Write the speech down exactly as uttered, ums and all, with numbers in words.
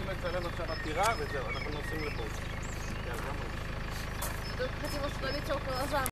לצלם עכשיו עתירה וזהו, אנחנו נוסעים לפה. יאללה, ממש. Хотела, что лицо глазам.